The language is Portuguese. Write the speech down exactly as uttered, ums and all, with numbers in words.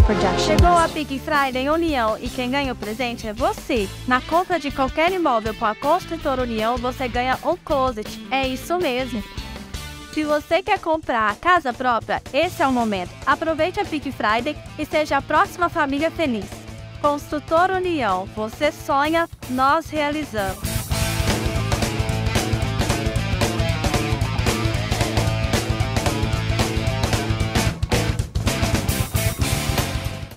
projection Chegou a list. Pick Friday União e quem ganha o presente é você. Na compra de qualquer imóvel com a Construtora União, você ganha um closet. É isso mesmo. Se você quer comprar a casa própria, esse é o momento. Aproveite a Pick Friday e seja a próxima família feliz. Construtora União, você sonha, nós realizamos.